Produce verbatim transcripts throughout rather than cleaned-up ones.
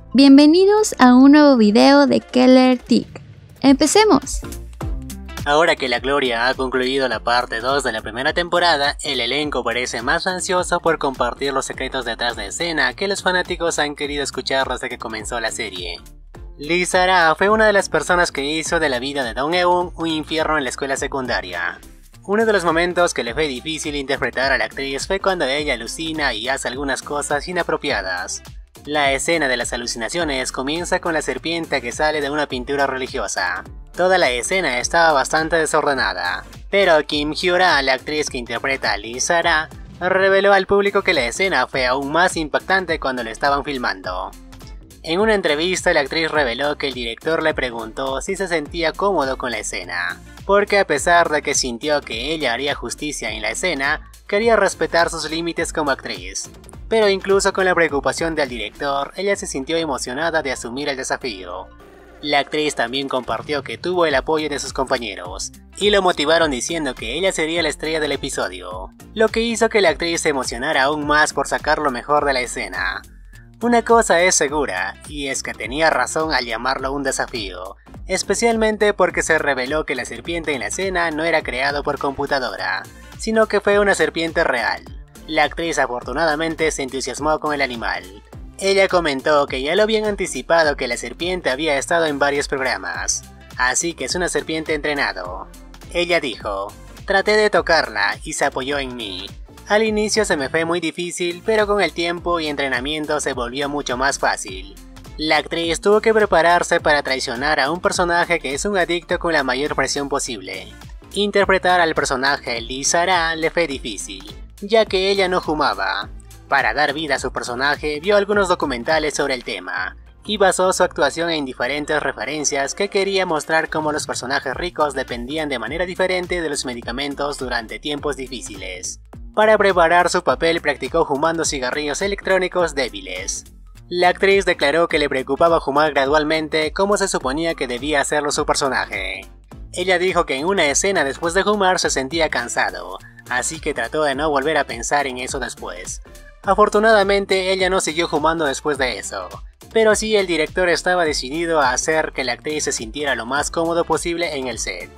Bienvenidos a un nuevo video de Keller Tick. ¡Empecemos! Ahora que la gloria ha concluido la parte dos de la primera temporada, el elenco parece más ansioso por compartir los secretos detrás de escena que los fanáticos han querido escuchar desde que comenzó la serie. Lee Sara fue una de las personas que hizo de la vida de Dong Eun un infierno en la escuela secundaria. Uno de los momentos que le fue difícil interpretar a la actriz fue cuando ella alucina y hace algunas cosas inapropiadas. La escena de las alucinaciones comienza con la serpiente que sale de una pintura religiosa. Toda la escena estaba bastante desordenada, pero Kim Hyora, la actriz que interpreta a Lee Sara, reveló al público que la escena fue aún más impactante cuando lo estaban filmando. En una entrevista, la actriz reveló que el director le preguntó si se sentía cómodo con la escena, porque a pesar de que sintió que ella haría justicia en la escena, quería respetar sus límites como actriz. Pero incluso con la preocupación del director, ella se sintió emocionada de asumir el desafío. La actriz también compartió que tuvo el apoyo de sus compañeros, y lo motivaron diciendo que ella sería la estrella del episodio, lo que hizo que la actriz se emocionara aún más por sacar lo mejor de la escena. Una cosa es segura, y es que tenía razón al llamarlo un desafío, especialmente porque se reveló que la serpiente en la escena no era creado por computadora, sino que fue una serpiente real. La actriz afortunadamente se entusiasmó con el animal. Ella comentó que ya lo habían anticipado que la serpiente había estado en varios programas, así que es una serpiente entrenado. Ella dijo, traté de tocarla y se apoyó en mí. Al inicio se me fue muy difícil, pero con el tiempo y entrenamiento se volvió mucho más fácil. La actriz tuvo que prepararse para traicionar a un personaje que es un adicto con la mayor presión posible. Interpretar al personaje Lee Sara le fue difícil, ya que ella no fumaba. Para dar vida a su personaje, vio algunos documentales sobre el tema, y basó su actuación en diferentes referencias que quería mostrar cómo los personajes ricos dependían de manera diferente de los medicamentos durante tiempos difíciles. Para preparar su papel practicó fumando cigarrillos electrónicos débiles. La actriz declaró que le preocupaba fumar gradualmente como se suponía que debía hacerlo su personaje. Ella dijo que en una escena después de fumar se sentía cansado, así que trató de no volver a pensar en eso después. Afortunadamente ella no siguió fumando después de eso, pero sí el director estaba decidido a hacer que la actriz se sintiera lo más cómodo posible en el set.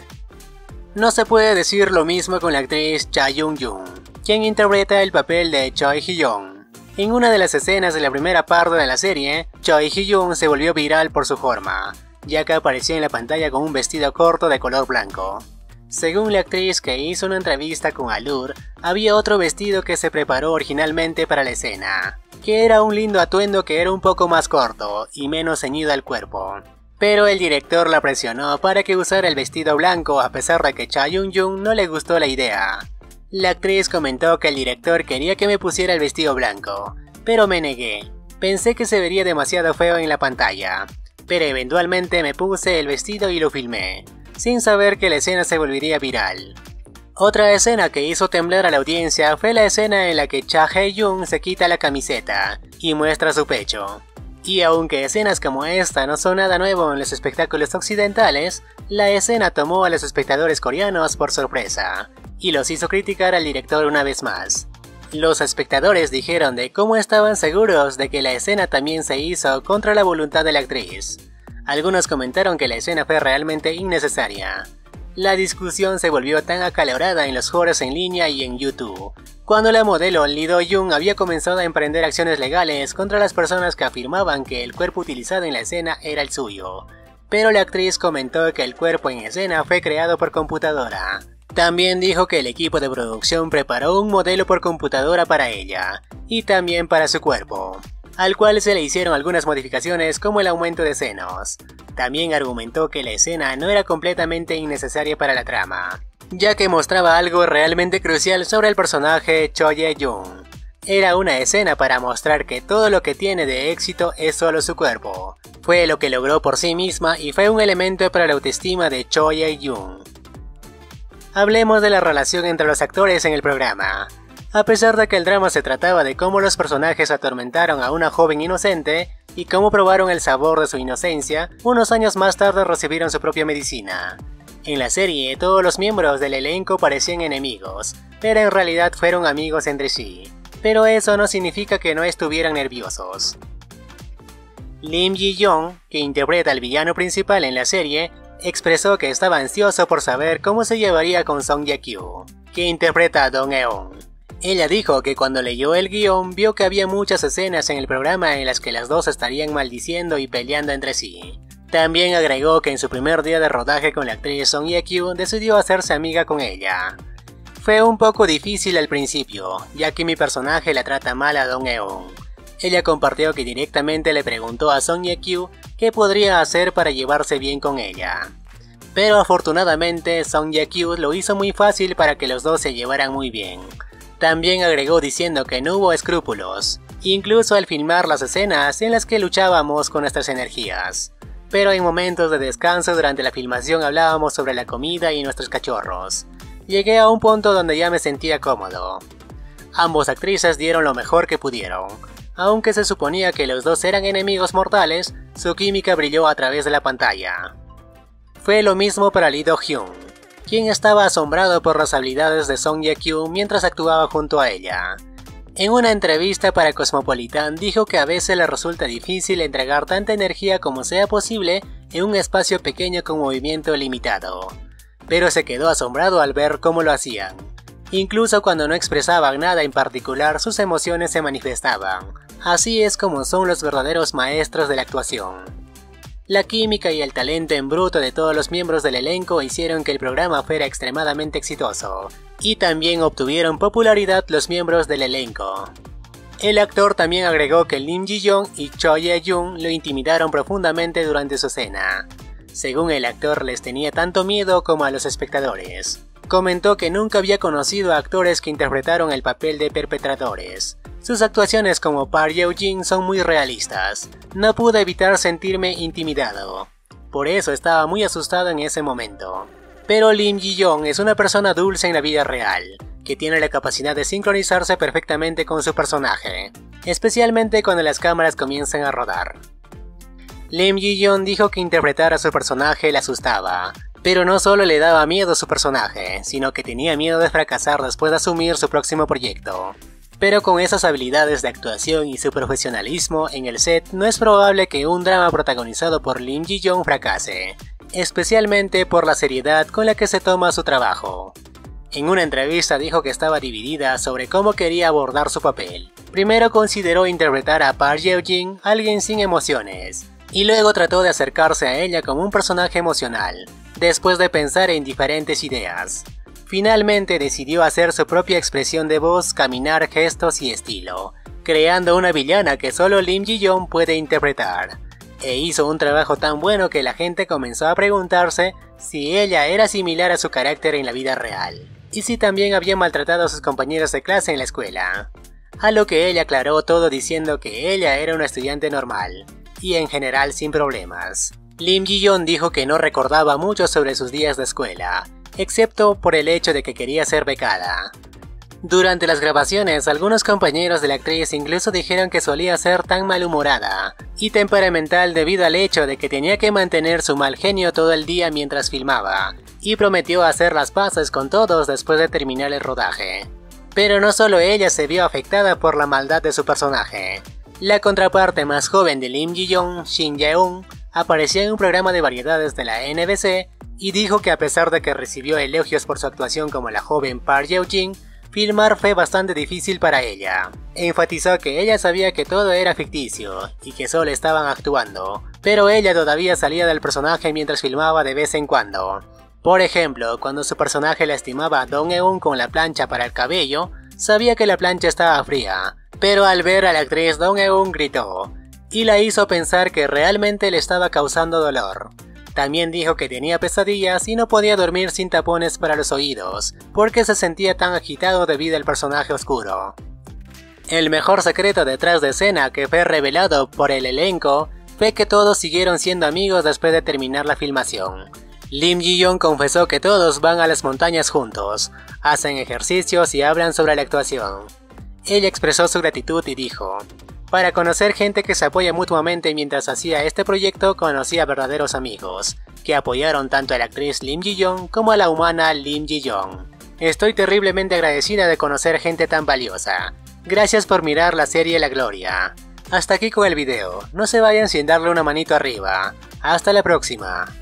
No se puede decir lo mismo con la actriz Cha Young-jung, quien interpreta el papel de Choi Hee-young. En una de las escenas de la primera parte de la serie, Choi Hee-young se volvió viral por su forma, ya que apareció en la pantalla con un vestido corto de color blanco. Según la actriz que hizo una entrevista con Allure, había otro vestido que se preparó originalmente para la escena, que era un lindo atuendo que era un poco más corto y menos ceñido al cuerpo. Pero el director la presionó para que usara el vestido blanco a pesar de que Cha Young-jung no le gustó la idea. La actriz comentó que el director quería que me pusiera el vestido blanco, pero me negué. Pensé que se vería demasiado feo en la pantalla, pero eventualmente me puse el vestido y lo filmé, sin saber que la escena se volvería viral. Otra escena que hizo temblar a la audiencia fue la escena en la que Cha Hae-jung se quita la camiseta y muestra su pecho. Y aunque escenas como esta no son nada nuevo en los espectáculos occidentales, la escena tomó a los espectadores coreanos por sorpresa, y los hizo criticar al director una vez más. Los espectadores dijeron de cómo estaban seguros de que la escena también se hizo contra la voluntad de la actriz. Algunos comentaron que la escena fue realmente innecesaria. La discusión se volvió tan acalorada en los foros en línea y en YouTube, cuando la modelo Lee Do-young había comenzado a emprender acciones legales contra las personas que afirmaban que el cuerpo utilizado en la escena era el suyo. Pero la actriz comentó que el cuerpo en escena fue creado por computadora. También dijo que el equipo de producción preparó un modelo por computadora para ella, y también para su cuerpo, al cual se le hicieron algunas modificaciones como el aumento de senos. También argumentó que la escena no era completamente innecesaria para la trama, ya que mostraba algo realmente crucial sobre el personaje Choi Ye-jung. Era una escena para mostrar que todo lo que tiene de éxito es solo su cuerpo. Fue lo que logró por sí misma y fue un elemento para la autoestima de Choi Ye-jung. Hablemos de la relación entre los actores en el programa. A pesar de que el drama se trataba de cómo los personajes atormentaron a una joven inocente y cómo probaron el sabor de su inocencia, unos años más tarde recibieron su propia medicina. En la serie, todos los miembros del elenco parecían enemigos, pero en realidad fueron amigos entre sí. Pero eso no significa que no estuvieran nerviosos. Lim Ji-yeon, que interpreta al villano principal en la serie, expresó que estaba ansioso por saber cómo se llevaría con Song Ye-kyo, que interpreta a Dong Eun. Ella dijo que cuando leyó el guión vio que había muchas escenas en el programa en las que las dos estarían maldiciendo y peleando entre sí. También agregó que en su primer día de rodaje con la actriz Song Ye-kyo decidió hacerse amiga con ella. Fue un poco difícil al principio, ya que mi personaje la trata mal a Dong Eun. Ella compartió que directamente le preguntó a Song Ye-kyo qué podría hacer para llevarse bien con ella. Pero afortunadamente Song Ye-kyo lo hizo muy fácil para que los dos se llevaran muy bien. También agregó diciendo que no hubo escrúpulos, incluso al filmar las escenas en las que luchábamos con nuestras energías. Pero en momentos de descanso durante la filmación hablábamos sobre la comida y nuestros cachorros. Llegué a un punto donde ya me sentía cómodo. Ambos actrices dieron lo mejor que pudieron. Aunque se suponía que los dos eran enemigos mortales, su química brilló a través de la pantalla. Fue lo mismo para Lee Do-hyun, quien estaba asombrado por las habilidades de Song Ye-kyo mientras actuaba junto a ella. En una entrevista para Cosmopolitan dijo que a veces le resulta difícil entregar tanta energía como sea posible en un espacio pequeño con movimiento limitado, pero se quedó asombrado al ver cómo lo hacían. Incluso cuando no expresaban nada en particular, sus emociones se manifestaban. Así es como son los verdaderos maestros de la actuación. La química y el talento en bruto de todos los miembros del elenco hicieron que el programa fuera extremadamente exitoso, y también obtuvieron popularidad los miembros del elenco. El actor también agregó que Lim Ji-yeon y Cho Ye-jung lo intimidaron profundamente durante su escena. Según el actor, les tenía tanto miedo como a los espectadores. Comentó que nunca había conocido a actores que interpretaron el papel de perpetradores. Sus actuaciones como Park Yeon-jin son muy realistas. No pude evitar sentirme intimidado. Por eso estaba muy asustado en ese momento. Pero Lim Ji-yeon es una persona dulce en la vida real, que tiene la capacidad de sincronizarse perfectamente con su personaje, especialmente cuando las cámaras comienzan a rodar. Lim Ji-yeon dijo que interpretar a su personaje le asustaba, pero no solo le daba miedo a su personaje, sino que tenía miedo de fracasar después de asumir su próximo proyecto. Pero con esas habilidades de actuación y su profesionalismo en el set, no es probable que un drama protagonizado por Lim Ji-yeon fracase, especialmente por la seriedad con la que se toma su trabajo. En una entrevista dijo que estaba dividida sobre cómo quería abordar su papel. Primero consideró interpretar a Park Yeon-jin, alguien sin emociones, y luego trató de acercarse a ella como un personaje emocional, después de pensar en diferentes ideas. Finalmente decidió hacer su propia expresión de voz, caminar, gestos y estilo, creando una villana que solo Lim Ji-yeon puede interpretar. E hizo un trabajo tan bueno que la gente comenzó a preguntarse si ella era similar a su carácter en la vida real, y si también había maltratado a sus compañeros de clase en la escuela. A lo que ella aclaró todo diciendo que ella era una estudiante normal, y en general sin problemas. Lim Ji-yeon dijo que no recordaba mucho sobre sus días de escuela, excepto por el hecho de que quería ser becada. Durante las grabaciones, algunos compañeros de la actriz incluso dijeron que solía ser tan malhumorada y temperamental debido al hecho de que tenía que mantener su mal genio todo el día mientras filmaba, y prometió hacer las paces con todos después de terminar el rodaje. Pero no solo ella se vio afectada por la maldad de su personaje. La contraparte más joven de Lim Ji-yeon, Shin Ye-eun, apareció en un programa de variedades de la N B C y dijo que a pesar de que recibió elogios por su actuación como la joven Park Yeon-jin, filmar fue bastante difícil para ella. Enfatizó que ella sabía que todo era ficticio y que solo estaban actuando, pero ella todavía salía del personaje mientras filmaba de vez en cuando. Por ejemplo, cuando su personaje lastimaba a Dong Eun con la plancha para el cabello, sabía que la plancha estaba fría, pero al ver a la actriz Dong Eun gritó, y la hizo pensar que realmente le estaba causando dolor. También dijo que tenía pesadillas y no podía dormir sin tapones para los oídos, porque se sentía tan agitado debido al personaje oscuro. El mejor secreto detrás de escena que fue revelado por el elenco fue que todos siguieron siendo amigos después de terminar la filmación. Lim Ji-yeon confesó que todos van a las montañas juntos, hacen ejercicios y hablan sobre la actuación. Ella expresó su gratitud y dijo: para conocer gente que se apoya mutuamente mientras hacía este proyecto, conocí a verdaderos amigos, que apoyaron tanto a la actriz Lim Ji-yeon como a la humana Lim Ji-yeon. Estoy terriblemente agradecida de conocer gente tan valiosa. Gracias por mirar la serie La Gloria. Hasta aquí con el video, no se vayan sin darle una manito arriba. Hasta la próxima.